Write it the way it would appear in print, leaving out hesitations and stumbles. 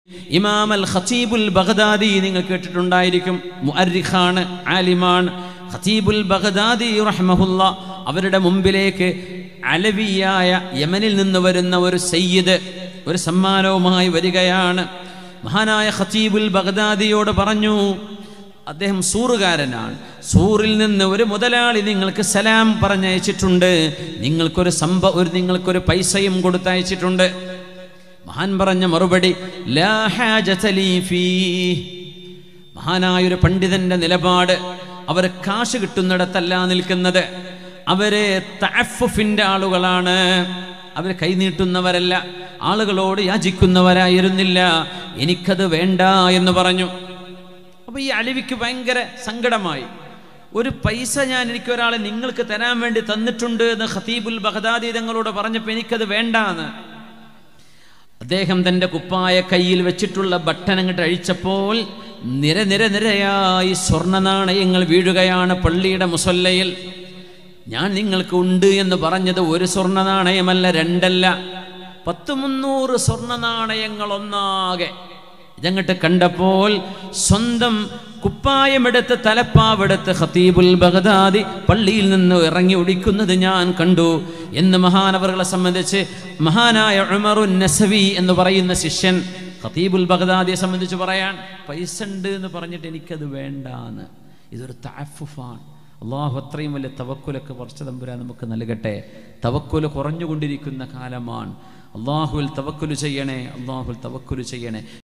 ഇമാം അൽ ഖതീബുൽ ബഗ്ദാദി നിങ്ങൾ കേട്ടിട്ടുണ്ടായിരിക്കും. മുഅർരിഖാണ്, ആലിമാണ്. ഖതീബുൽ ബഗ്ദാദി റഹ്മഹുല്ലാ അവരുടെ മുമ്പിലേക്ക് അലവിയായ യമനിൽ നിന്ന് വരുന്ന ഒരു സയ്യിദ് ഒരു സമ്മാനവുമായി വരികയാണ്. മഹാനായ ഖതീബുൽ ബഗ്ദാദിയോട് പറഞ്ഞു, അദ്ദേഹം സൂറുകാരനാണ്, സൂറിൽ നിന്ന് ഒരു മുതലാളി നിങ്ങൾക്ക് സലാം പറഞ്ഞയച്ചിട്ടുണ്ട്, നിങ്ങൾക്കൊരു പൈസയും കൊടുത്തയച്ചിട്ടുണ്ട്. മഹാൻ പറഞ്ഞ മറുപടി ലാ ഹാജത ലീ ഫീ. മഹാനായൊരു പണ്ഡിതന്റെ നിലപാട്, അവർ കാശ് കിട്ടുന്നിടത്തല്ല നിൽക്കുന്നത്, അവര് തഅഫുഫിന്റെ ആളുകളാണ്, അവർ കൈനീട്ടുന്നവരല്ല, ആളുകളോട് യാചിക്കുന്നവരായിരുന്നില്ല. എനിക്കത് വേണ്ട എന്ന് പറഞ്ഞു. അപ്പൊ ഈ അലവിക്ക് ഭയങ്കര സങ്കടമായി. ഒരു പൈസ എനിക്കൊരാളെ നിങ്ങൾക്ക് തരാൻ വേണ്ടി തന്നിട്ടുണ്ട് എന്ന് ഖതീബുൽ ബഗ്ദാദി തങ്ങളോട് പറഞ്ഞപ്പോൾ എനിക്കത് വേണ്ടാന്ന്. അദ്ദേഹം തൻ്റെ കുപ്പായ കയ്യിൽ വെച്ചിട്ടുള്ള ബട്ടൺ അങ്ങോട്ട് അഴിച്ചപ്പോൾ നിരയായി സ്വർണ്ണ നാണയങ്ങൾ വീഴുകയാണ് പള്ളിയുടെ മുസല്ലയിൽ. ഞാൻ നിങ്ങൾക്ക് ഉണ്ട് എന്ന് പറഞ്ഞത് ഒരു സ്വർണ്ണ നാണയമല്ല, രണ്ടല്ല, 100-300 സ്വർണ്ണ നാണയങ്ങൾ ഒന്നാകെ. ഇതങ്ങട്ട് കണ്ടപ്പോൾ സ്വന്തം കുപ്പായമെടുത്ത് തലപ്പാവെടുത്ത് ഖതീബുൽ ബഗ്ദാദി പള്ളിയിൽ നിന്ന് ഇറങ്ങി ഒടിക്കുന്നത് ഞാൻ കണ്ടു എന്ന് മഹാനവറുകളെ സംബന്ധിച്ച് മഹാനായ ഉമറുൻ നസവി എന്ന് പറയുന്ന ശിഷ്യൻ ഖതീബുൽ ബഗ്ദാദിയെ സംബന്ധിച്ച് പറയാൻ, പൈസ ഉണ്ട് എന്ന് പറഞ്ഞിട്ട് എനിക്കത് വേണ്ടാന്ന്. ഇതൊരു തഅഫുഫാണ്. അള്ളാഹു അത്രയും വലിയ തവക്കുലൊക്കെ കുറച്ച് തമ്പുരാൻ നമുക്ക് നൽകട്ടെ. തവക്കുല് കുറഞ്ഞുകൊണ്ടിരിക്കുന്ന കാലമാണ്. അള്ളാഹുവിൽ തവക്കുല് ചെയ്യണേ, അള്ളാഹുവിൽ തവക്കുല് ചെയ്യണേ.